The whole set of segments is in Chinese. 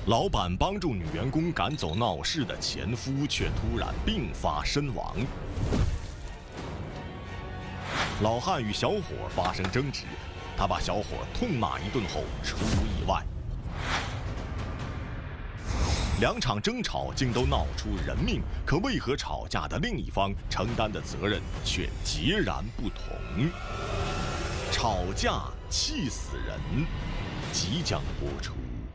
老板帮助女员工赶走闹事的前夫，却突然病发身亡。老汉与小伙发生争执，他把小伙痛骂一顿后出意外。两场争吵竟都闹出人命，可为何吵架的另一方承担的责任却截然不同？吵架气死人，即将播出。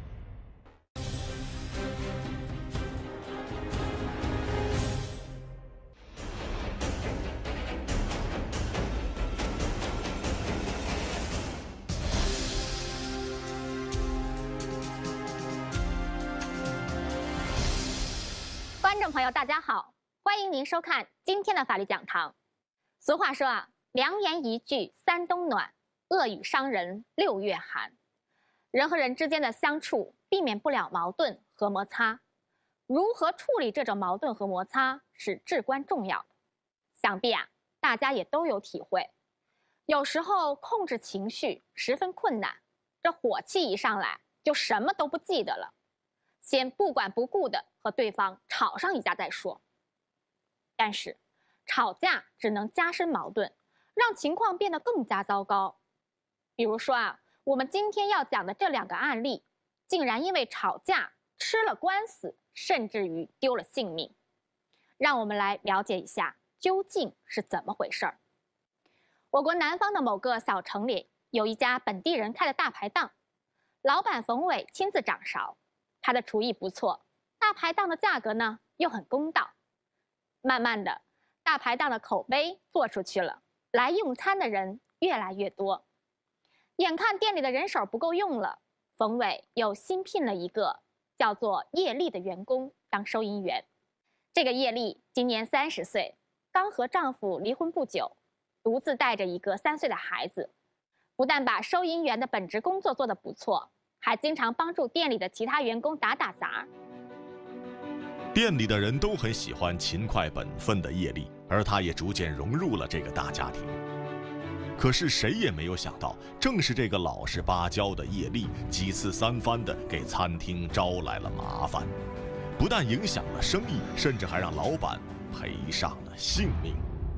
观众朋友，大家好，欢迎您收看今天的法律讲堂。俗话说啊，良言一句三冬暖，恶语伤人6月寒。人和人之间的相处避免不了矛盾和摩擦，如何处理这种矛盾和摩擦是至关重要的。想必啊，大家也都有体会，有时候控制情绪十分困难，这火气一上来就什么都不记得了，先不管不顾的和对方吵上一架再说。但是吵架只能加深矛盾，让情况变得更加糟糕。比如说啊，我们今天要讲的这2个案例，竟然因为吵架吃了官司，甚至于丢了性命。让我们来了解一下究竟是怎么回事儿。我国南方的某个小城里有一家本地人开的大排档，老板冯伟亲自掌勺，他的厨艺不错，大排档的价格呢又很公道。慢慢的，大排档的口碑做出去了，来用餐的人越来越多。眼看店里的人手不够用了，冯伟又新聘了一个叫做叶丽的员工当收银员。这个叶丽今年30岁，刚和丈夫离婚不久，独自带着一个3岁的孩子，不但把收银员的本职工作做得不错，还经常帮助店里的其他员工打杂。 店里的人都很喜欢勤快本分的叶丽，而她也逐渐融入了这个大家庭。可是谁也没有想到，正是这个老实巴交的叶丽，几次3番的给餐厅招来了麻烦，不但影响了生意，甚至还让老板赔上了性命。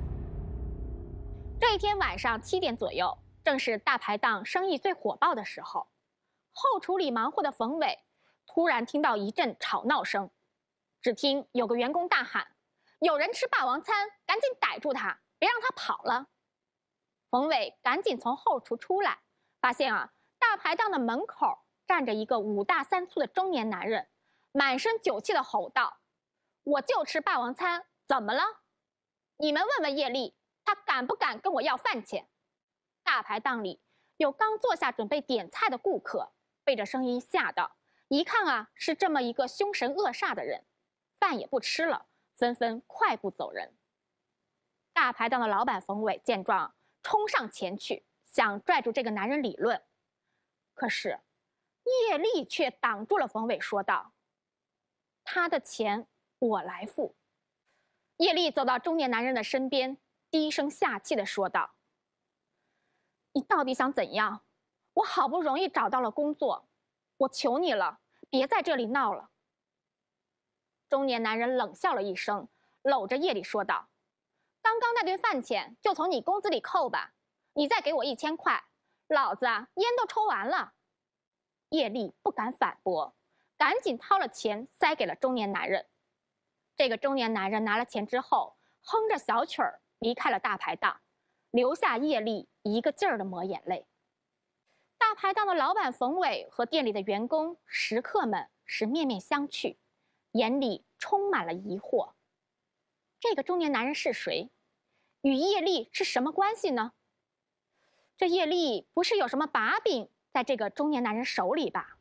这一天晚上7点左右，正是大排档生意最火爆的时候，后厨里忙活的冯伟突然听到一阵吵闹声，只听有个员工大喊：“有人吃霸王餐，赶紧逮住他，别让他跑了！”冯伟赶紧从后厨出来，发现啊，大排档的门口站着一个5大3粗的中年男人，满身酒气的吼道：“我就吃霸王餐，怎么了？你们问问叶丽，她敢不敢跟我要饭钱？”大排档里有刚坐下准备点菜的顾客，被这声音吓到，一看啊，是这么一个凶神恶煞的人，饭也不吃了，纷纷快步走人。大排档的老板冯伟见状，冲上前去，想拽住这个男人理论。可是叶丽却挡住了冯伟，说道：“他的钱我来付。”叶丽走到中年男人的身边，低声下气地说道：“你到底想怎样？我好不容易找到了工作，我求你了，别在这里闹了。”中年男人冷笑了一声，搂着叶丽说道：“刚刚那顿饭钱就从你工资里扣吧，你再给我1000块，老子啊烟都抽完了。”叶丽不敢反驳，赶紧掏了钱塞给了中年男人。这个中年男人拿了钱之后，哼着小曲儿离开了大排档，留下叶丽一个劲儿的抹眼泪。大排档的老板冯伟和店里的员工、食客们是面面相觑，眼里充满了疑惑。这个中年男人是谁？与叶丽是什么关系呢？这叶丽不是有什么把柄在这个中年男人手里吧？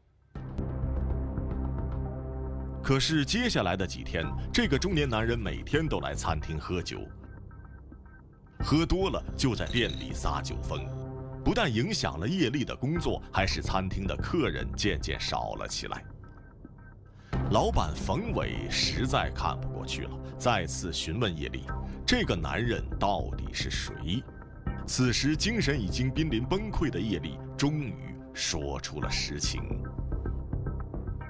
可是接下来的几天，这个中年男人每天都来餐厅喝酒，喝多了就在店里撒酒疯，不但影响了叶丽的工作，还使餐厅的客人渐渐少了起来。老板冯伟实在看不过去了，再次询问叶丽，这个男人到底是谁？此时精神已经濒临崩溃的叶丽终于说出了实情。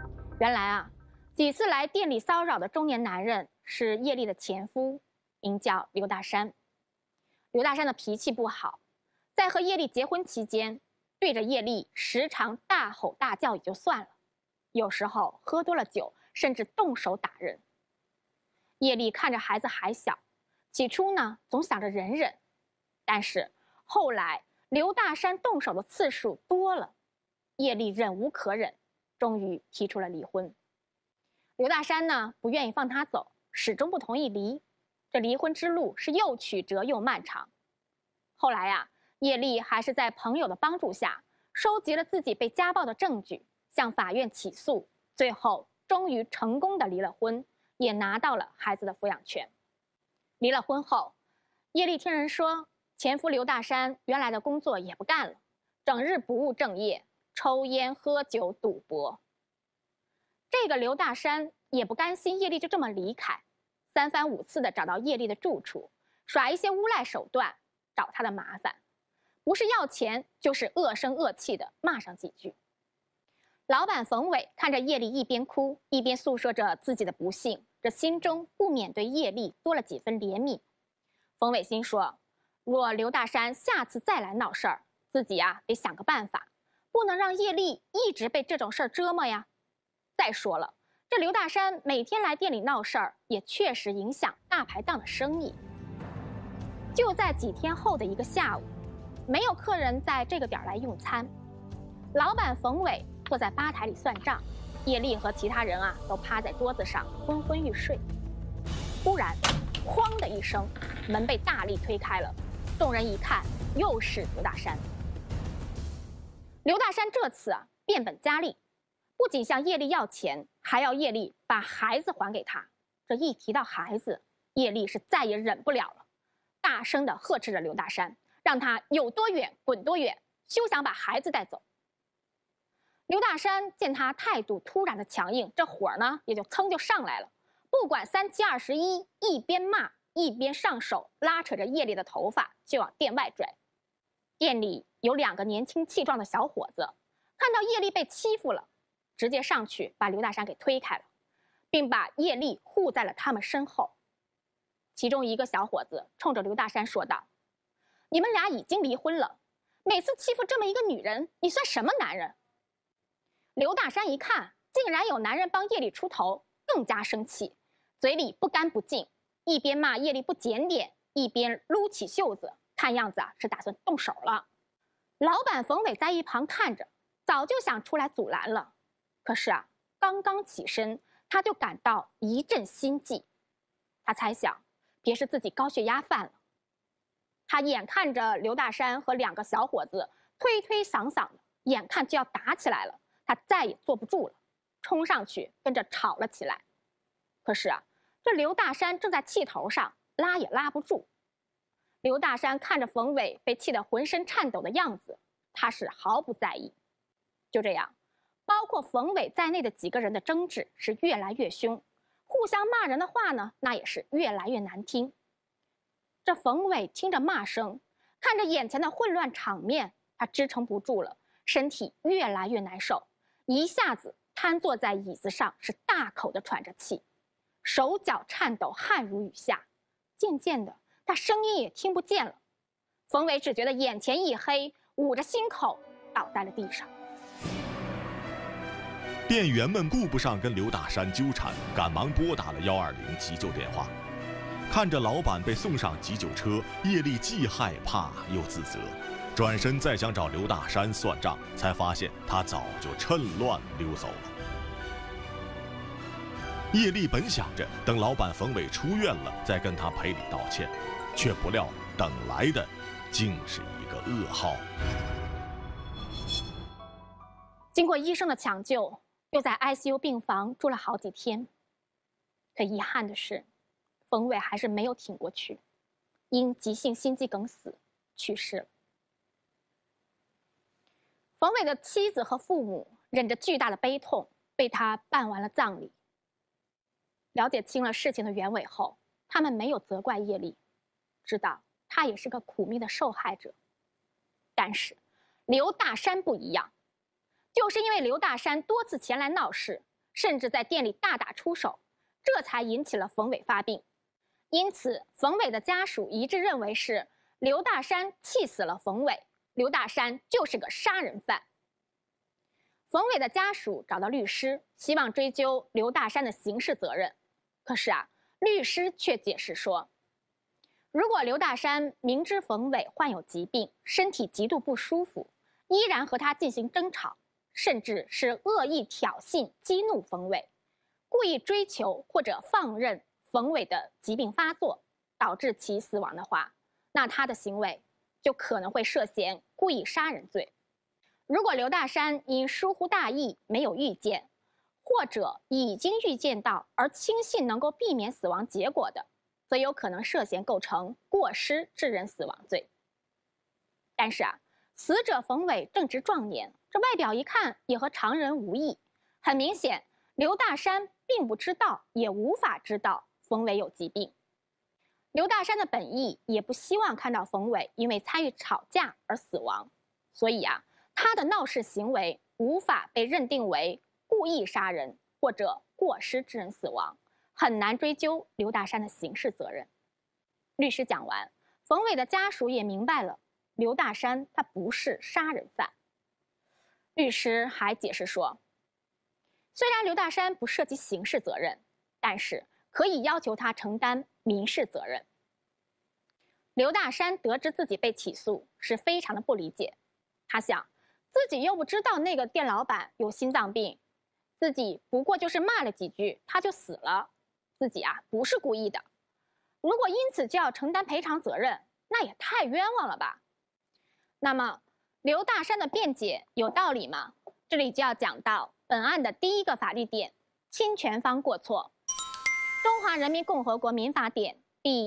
原来啊，几次来店里骚扰的中年男人是叶丽的前夫，名叫刘大山。刘大山的脾气不好，在和叶丽结婚期间，对着叶丽时常大吼大叫也就算了，有时候喝多了酒，甚至动手打人。叶丽看着孩子还小，起初呢总想着忍忍，但是后来刘大山动手的次数多了，叶丽忍无可忍，终于提出了离婚。刘大山呢不愿意放她走，始终不同意离。这离婚之路是又曲折又漫长。后来啊，叶丽还是在朋友的帮助下，收集了自己被家暴的证据，向法院起诉，最后终于成功的离了婚，也拿到了孩子的抚养权。离了婚后，叶丽听人说，前夫刘大山原来的工作也不干了，整日不务正业，抽烟喝酒赌博。这个刘大山也不甘心叶丽就这么离开，三番五次的找到叶丽的住处，耍一些诬赖手段，找她的麻烦，不是要钱就是恶声恶气的骂上几句。老板冯伟看着叶丽一边哭一边诉说着自己的不幸，这心中不免对叶丽多了几分怜悯。冯伟心说，若刘大山下次再来闹事儿，自己呀得想个办法，不能让叶丽一直被这种事儿折磨呀。再说了，这刘大山每天来店里闹事儿，也确实影响大排档的生意。就在几天后的一个下午，没有客人在这个点儿来用餐，老板冯伟坐在吧台里算账，叶丽和其他人啊都趴在桌子上昏昏欲睡。忽然，哐的一声，门被大力推开了，众人一看，又是刘大山。刘大山这次啊变本加厉，不仅向叶丽要钱，还要叶丽把孩子还给他。这一提到孩子，叶丽是再也忍不了了，大声地呵斥着刘大山，让他有多远滚多远，休想把孩子带走。刘大山见他态度突然的强硬，这火呢也就噌就上来了，不管3七21，一边骂一边上手拉扯着叶丽的头发就往店外拽。店里有2个年轻气壮的小伙子，看到叶丽被欺负了，直接上去把刘大山给推开了，并把叶丽护在了他们身后。其中一个小伙子冲着刘大山说道：“你们俩已经离婚了，每次欺负这么一个女人，你算什么男人？”刘大山一看，竟然有男人帮叶丽出头，更加生气，嘴里不干不净，一边骂叶丽不检点，一边撸起袖子，看样子啊是打算动手了。老板冯伟在一旁看着，早就想出来阻拦了，可是啊，刚刚起身，他就感到一阵心悸。他猜想，别是自己高血压犯了。他眼看着刘大山和2个小伙子推推搡搡的，眼看就要打起来了，他再也坐不住了，冲上去跟着吵了起来。可是啊，这刘大山正在气头上，拉也拉不住。刘大山看着冯伟被气得浑身颤抖的样子，他是毫不在意。就这样，包括冯伟在内的几个人的争执是越来越凶，互相骂人的话呢，那也是越来越难听。这冯伟听着骂声，看着眼前的混乱场面，他支撑不住了，身体越来越难受，一下子瘫坐在椅子上，是大口的喘着气，手脚颤抖，汗如雨下。渐渐的，他声音也听不见了。冯伟只觉得眼前一黑，捂着心口倒在了地上。 店员们顾不上跟刘大山纠缠，赶忙拨打了120急救电话。看着老板被送上急救车，叶丽既害怕又自责，转身再想找刘大山算账，才发现他早就趁乱溜走了。叶丽本想着等老板冯伟出院了再跟他赔礼道歉，却不料等来的竟是一个噩耗。 经过医生的抢救，又在 ICU 病房住了好几天。可遗憾的是，冯伟还是没有挺过去，因急性心肌梗死去世了。冯伟的妻子和父母忍着巨大的悲痛，为他办完了葬礼。了解清了事情的原委后，他们没有责怪叶丽，知道他也是个苦命的受害者。但是刘大山不一样，就是因为刘大山多次前来闹事， 甚至在店里大打出手，这才引起了冯伟发病。因此，冯伟的家属一致认为是刘大山气死了冯伟，刘大山就是个杀人犯。冯伟的家属找到律师，希望追究刘大山的刑事责任。可是律师却解释说，如果刘大山明知冯伟患有疾病，身体极度不舒服，依然和他进行争吵，甚至是恶意挑衅、激怒冯伟，故意追求或者放任冯伟的疾病发作，导致其死亡的话，那他的行为就可能会涉嫌故意杀人罪。如果刘大山因疏忽大意没有预见，或者已经预见到而轻信能够避免死亡结果的，则有可能涉嫌构成过失致人死亡罪。但是死者冯伟正值壮年，这外表一看也和常人无异，很明显，刘大山并不知道，也无法知道冯伟有疾病。刘大山的本意也不希望看到冯伟因为参与吵架而死亡，所以他的闹事行为无法被认定为故意杀人或者过失致人死亡，很难追究刘大山的刑事责任。律师讲完，冯伟的家属也明白了，刘大山他不是杀人犯。律师还解释说，虽然刘大山不涉及刑事责任，但是可以要求他承担民事责任。刘大山得知自己被起诉，是非常的不理解。他想，自己又不知道那个店老板有心脏病，自己不过就是骂了几句他就死了，自己不是故意的。如果因此就要承担赔偿责任，那也太冤枉了吧。那么刘大山的辩解有道理吗？这里就要讲到本案的第一个法律点，侵权方过错。中华人民共和国民法典第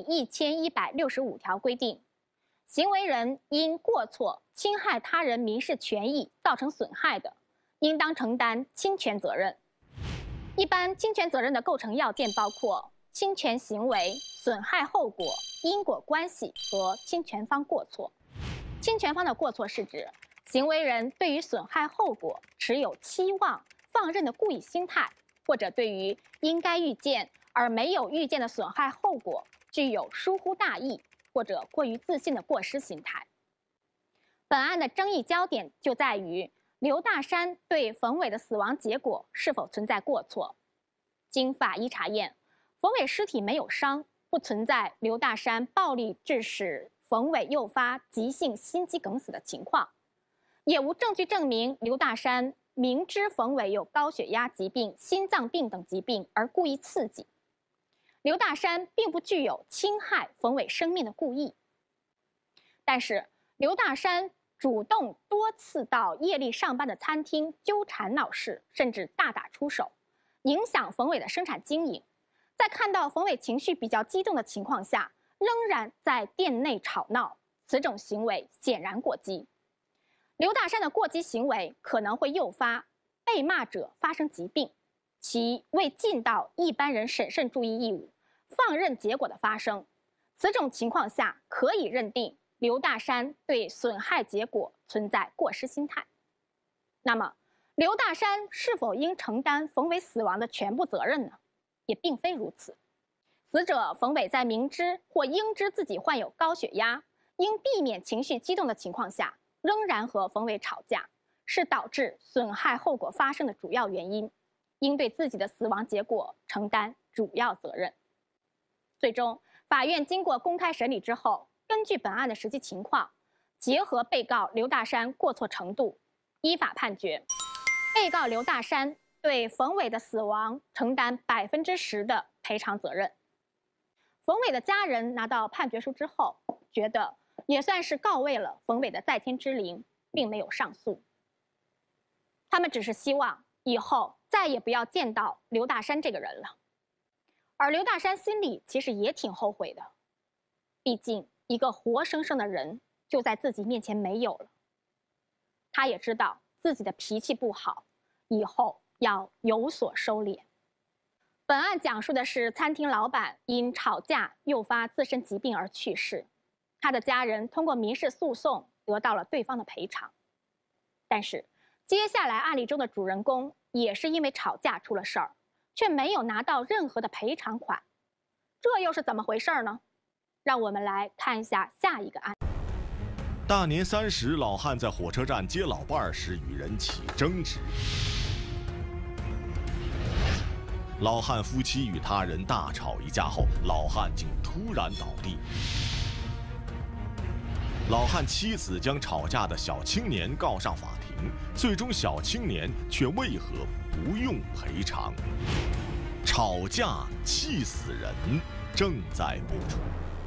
1165条规定，行为人因过错侵害他人民事权益造成损害的，应当承担侵权责任。一般侵权责任的构成要件包括侵权行为、损害后果、因果关系和侵权方过错。侵权方的过错是指行为人对于损害后果持有期望、放任的故意心态，或者对于应该预见而没有预见的损害后果具有疏忽大意或者过于自信的过失心态。本案的争议焦点就在于刘大山对冯伟的死亡结果是否存在过错。经法医查验，冯伟尸体没有伤，不存在刘大山暴力致使冯伟诱发急性心肌梗死的情况，也无证据证明刘大山明知冯伟有高血压疾病、心脏病等疾病而故意刺激。刘大山并不具有侵害冯伟生命的故意，但是刘大山主动多次到夜里上班的餐厅纠缠闹事，甚至大打出手，影响冯伟的生产经营。在看到冯伟情绪比较激动的情况下，仍然在店内吵闹，此种行为显然过激。刘大山的过激行为可能会诱发被骂者发生疾病，其未尽到一般人审慎注意义务，放任结果的发生。此种情况下，可以认定刘大山对损害结果存在过失心态。那么，刘大山是否应承担冯伟死亡的全部责任呢？也并非如此。死者冯伟在明知或应知自己患有高血压，应避免情绪激动的情况下，仍然和冯伟吵架，是导致损害后果发生的主要原因，应对自己的死亡结果承担主要责任。最终，法院经过公开审理之后，根据本案的实际情况，结合被告刘大山过错程度，依法判决被告刘大山对冯伟的死亡承担10%的赔偿责任。冯伟的家人拿到判决书之后，觉得也算是告慰了冯伟的在天之灵，并没有上诉。他们只是希望以后再也不要见到刘大山这个人了。而刘大山心里其实也挺后悔的，毕竟一个活生生的人就在自己面前没有了。他也知道自己的脾气不好，以后要有所收敛。本案讲述的是餐厅老板因吵架诱发自身疾病而去世，他的家人通过民事诉讼得到了对方的赔偿。但是接下来案例中的主人公也是因为吵架出了事儿，却没有拿到任何的赔偿款，这又是怎么回事呢？让我们来看一下下一个案。 大年30，老汉在火车站接老伴儿时与人起争执，老汉夫妻与他人大吵一架后，老汉竟突然倒地。老汉妻子将吵架的小青年告上法庭，最终小青年却为何不用赔偿？吵架气死人正在播出。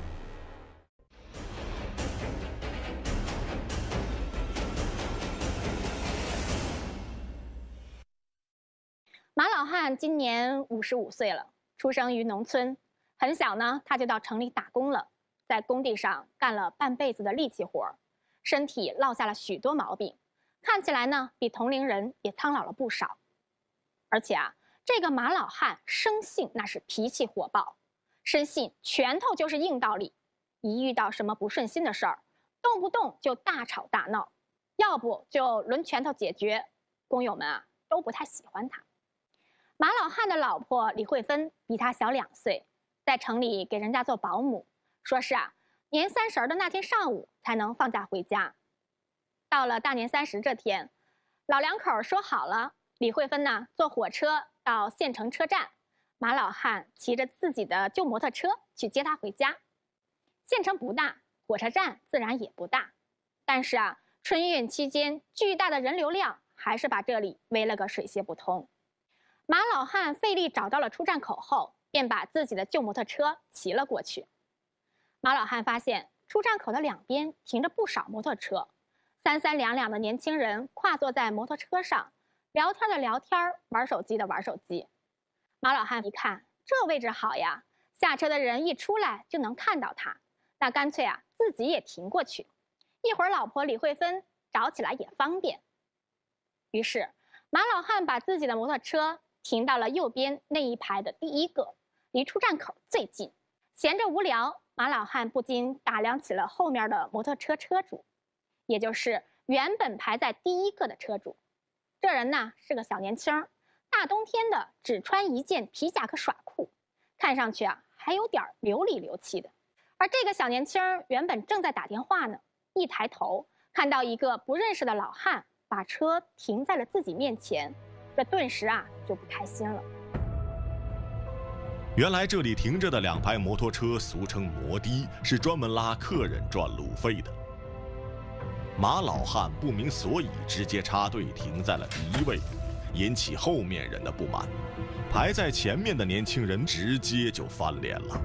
马老汉今年55岁了，出生于农村，很小呢他就到城里打工了，在工地上干了半辈子的力气活，身体落下了许多毛病，看起来呢比同龄人也苍老了不少。而且这个马老汉生性那是脾气火爆，深信拳头就是硬道理，一遇到什么不顺心的事儿，动不动就大吵大闹，要不就抡拳头解决，工友们都不太喜欢他。马老汉的老婆李慧芬比他小2岁，在城里给人家做保姆，说是年30的那天上午才能放假回家。到了大年30这天，老两口说好了，李慧芬呢坐火车到县城车站，马老汉骑着自己的旧摩托车去接她回家。县城不大，火车站自然也不大，但是春运期间巨大的人流量还是把这里围了个水泄不通。马老汉费力找到了出站口后，便把自己的旧摩托车骑了过去。马老汉发现出站口的两边停着不少摩托车，三三两两的年轻人跨坐在摩托车上，聊天的聊天，玩手机的玩手机。马老汉一看，这位置好呀，下车的人一出来就能看到他，那干脆自己也停过去，一会儿老婆李慧芬找起来也方便。于是马老汉把自己的摩托车停到了右边那一排的第一个，离出站口最近。闲着无聊，马老汉不禁打量起了后面的摩托车车主，也就是原本排在第一个的车主。这人呢是个小年轻，大冬天的只穿一件皮夹克耍酷，看上去还有点流里流气的。而这个小年轻原本正在打电话呢，一抬头看到一个不认识的老汉把车停在了自己面前，这顿时就不开心了。 原来这里停着的2排摩托车俗称摩的，是专门拉客人赚路费的。马老汉不明所以，直接插队停在了第一位，引起后面人的不满。排在前面的年轻人直接就翻脸了。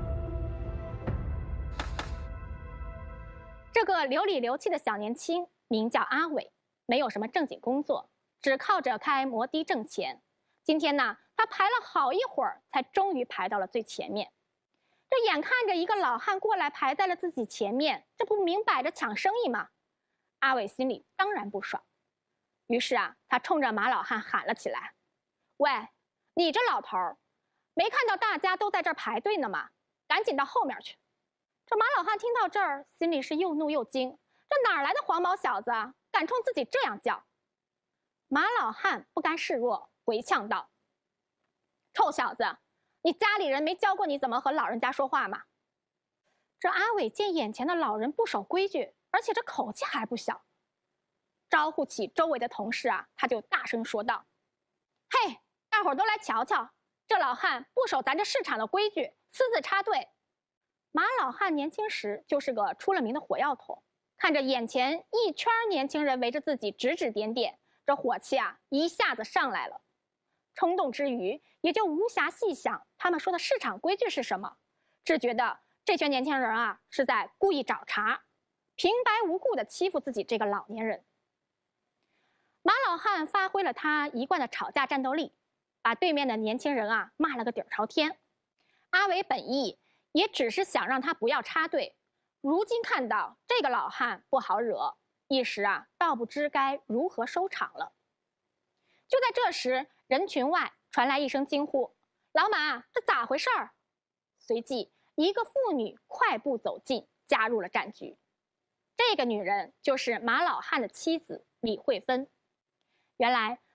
这个流里流气的小年轻名叫阿伟，没有什么正经工作，只靠着开摩的挣钱。今天呢，他排了好一会儿，才终于排到了最前面。这眼看着一个老汉过来排在了自己前面，这不明摆着抢生意吗？阿伟心里当然不爽，于是他冲着马老汉喊了起来：“喂，你这老头儿，没看到大家都在这儿排队呢吗？赶紧到后面去！”这马老汉听到这儿，心里是又怒又惊，这哪来的黄毛小子敢冲自己这样叫？马老汉不甘示弱，回呛道：“臭小子，你家里人没教过你怎么和老人家说话吗？”这阿伟见眼前的老人不守规矩，而且这口气还不小，招呼起周围的同事他就大声说道：“嘿，大伙儿都来瞧瞧，这老汉不守咱这市场的规矩，私自插队。”马老汉年轻时就是个出了名的火药桶，看着眼前一圈年轻人围着自己指指点点，这火气一下子上来了。冲动之余，也就无暇细想他们说的市场规矩是什么，只觉得这群年轻人是在故意找茬，平白无故的欺负自己这个老年人。马老汉发挥了他一贯的吵架战斗力，把对面的年轻人骂了个底儿朝天。阿伟本意也只是想让他不要插队，如今看到这个老汉不好惹，一时倒不知该如何收场了。就在这时，人群外传来一声惊呼：“老马，这咋回事儿？”随即一个妇女快步走近，加入了战局。这个女人就是马老汉的妻子李慧芬。原来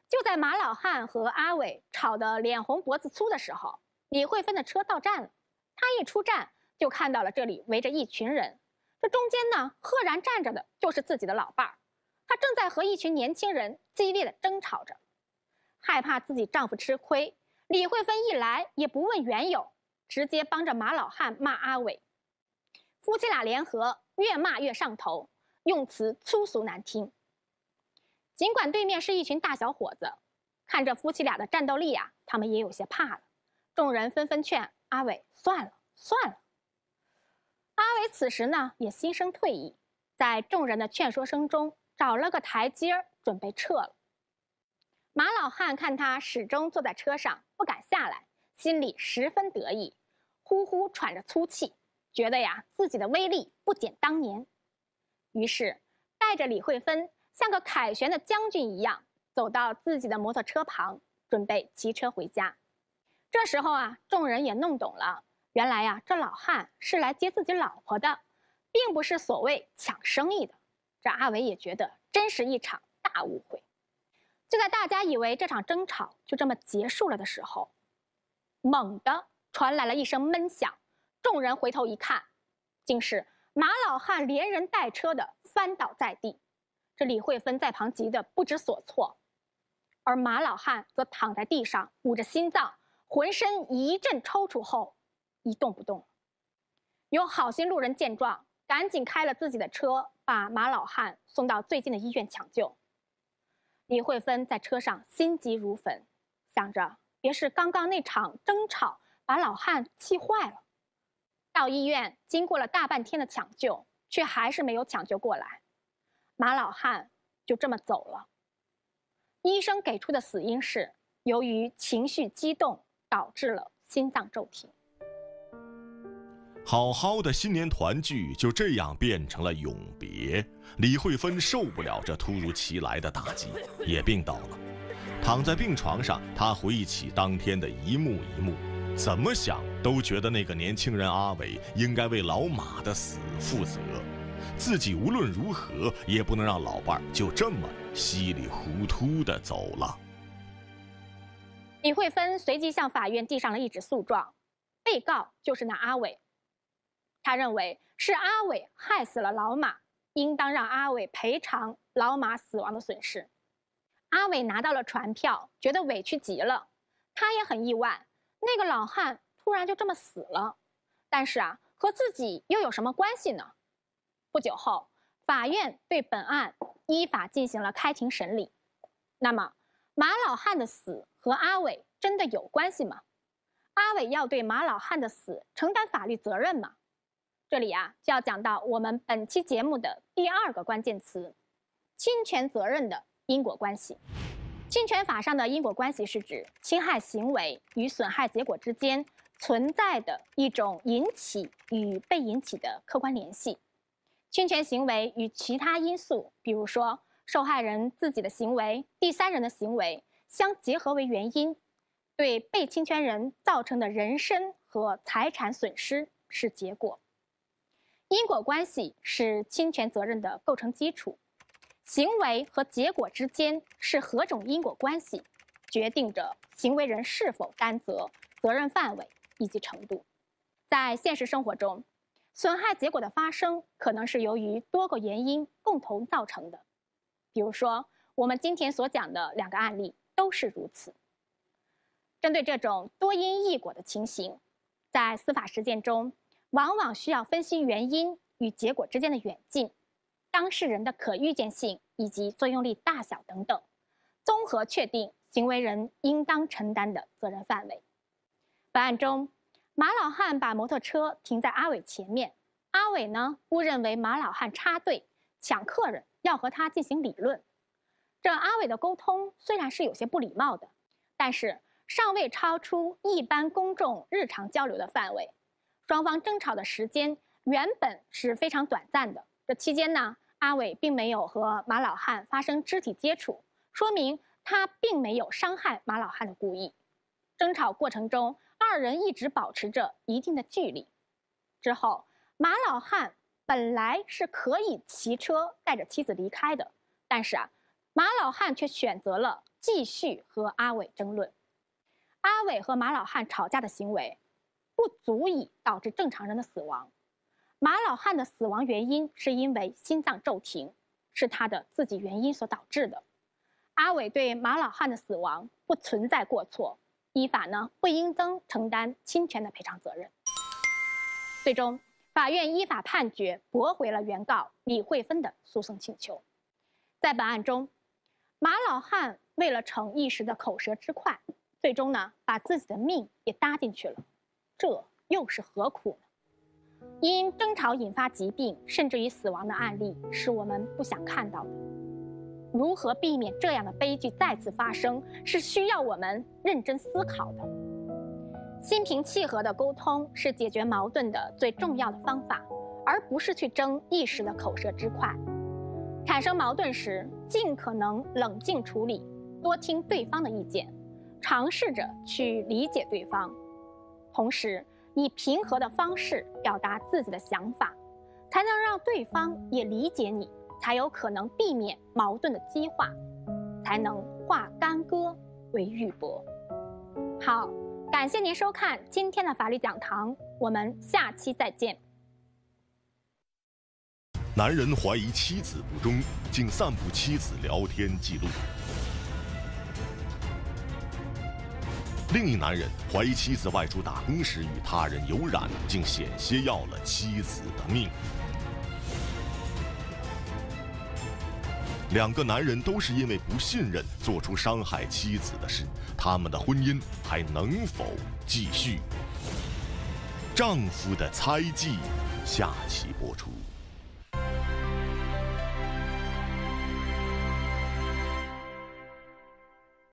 就在马老汉和阿伟吵得脸红脖子粗的时候，李慧芬的车到站了。他一出站就看到了这里围着一群人，这中间呢，赫然站着的就是自己的老伴儿。她正在和一群年轻人激烈的争吵着。害怕自己丈夫吃亏，李慧芬一来也不问缘由，直接帮着马老汉骂阿伟。夫妻俩联合，越骂越上头，用词粗俗难听。尽管对面是一群大小伙子，看着夫妻俩的战斗力啊，他们也有些怕了。众人纷纷劝阿伟算了算了。阿伟此时呢也心生退意，在众人的劝说声中找了个台阶准备撤了。马老汉看他始终坐在车上不敢下来，心里十分得意，呼呼喘着粗气，觉得呀自己的威力不减当年。于是带着李慧芬像个凯旋的将军一样，走到自己的摩托车旁，准备骑车回家。这时候啊，众人也弄懂了，原来呀，这老汉是来接自己老婆的，并不是所谓抢生意的。这阿伟也觉得真是一场大误会。就在大家以为这场争吵就这么结束了的时候，猛地传来了一声闷响，众人回头一看，竟是马老汉连人带车的翻倒在地。这李慧芬在旁急得不知所措，而马老汉则躺在地上捂着心脏，浑身一阵抽搐后一动不动。有好心路人见状，赶紧开了自己的车，把马老汉送到最近的医院抢救。李慧芬在车上心急如焚，想着别是刚刚那场争吵把老汉气坏了。到医院经过了大半天的抢救，却还是没有抢救过来，马老汉就这么走了。医生给出的死因是由于情绪激动导致了心脏骤停。 好好的新年团聚就这样变成了永别。李慧芬受不了这突如其来的打击，也病倒了。躺在病床上，她回忆起当天的一幕一幕，怎么想都觉得那个年轻人阿伟应该为老马的死负责，自己无论如何也不能让老伴儿就这么稀里糊涂地走了。 李慧芬随即向法院递上了一纸诉状，被告就是那阿伟。他认为是阿伟害死了老马，应当让阿伟赔偿老马死亡的损失。阿伟拿到了传票，觉得委屈极了。他也很意外，那个老汉突然就这么死了，但是啊，和自己又有什么关系呢？不久后，法院对本案依法进行了开庭审理。那么，马老汉的死和阿伟真的有关系吗？阿伟要对马老汉的死承担法律责任吗？这里啊，就要讲到我们本期节目的第二个关键词：侵权责任的因果关系。侵权法上的因果关系是指侵害行为与损害结果之间存在的一种引起与被引起的客观联系。侵权行为与其他因素，比如说受害人自己的行为、第三人的行为相结合为原因，对被侵权人造成的人身和财产损失是结果。因果关系是侵权责任的构成基础，行为和结果之间是何种因果关系，决定着行为人是否担责、责任范围以及程度。在现实生活中，损害结果的发生可能是由于多个原因共同造成的，比如说我们今天所讲的两个案例都是如此。针对这种多因异果的情形，在司法实践中，往往需要分析原因与结果之间的远近、当事人的可预见性以及作用力大小等等，综合确定行为人应当承担的责任范围。本案中，马老汉把摩托车停在阿伟前面，阿伟呢误认为马老汉插队抢客人，要和他进行理论。这阿伟的沟通虽然是有些不礼貌的，但是尚未超出一般公众日常交流的范围。双方争吵的时间原本是非常短暂的，这期间呢，阿伟并没有和马老汉发生肢体接触，说明他并没有伤害马老汉的故意。争吵过程中，二人一直保持着一定的距离。之后，马老汉本来是可以骑车带着妻子离开的，但是啊，马老汉却选择了继续和阿伟争论。阿伟和马老汉吵架的行为不足以导致正常人的死亡。马老汉的死亡原因是因为心脏骤停，是他的自己原因所导致的。阿伟对马老汉的死亡不存在过错，依法呢不应当承担侵权的赔偿责任。最终，法院依法判决驳回了原告李慧芬的诉讼请求。在本案中，马老汉为了逞一时的口舌之快，最终呢把自己的命也搭进去了，这又是何苦呢？因争吵引发疾病甚至于死亡的案例是我们不想看到的。如何避免这样的悲剧再次发生，是需要我们认真思考的。心平气和的沟通是解决矛盾的最重要的方法，而不是去争一时的口舌之快。产生矛盾时，尽可能冷静处理，多听对方的意见，尝试着去理解对方，同时以平和的方式表达自己的想法，才能让对方也理解你，才有可能避免矛盾的激化，才能化干戈为玉帛。好，感谢您收看今天的法律讲堂，我们下期再见。 男人怀疑妻子不忠，竟散布妻子聊天记录。另一男人怀疑妻子外出打工时与他人有染，竟险些要了妻子的命。两个男人都是因为不信任做出伤害妻子的事，他们的婚姻还能否继续？丈夫的猜忌，下期播出。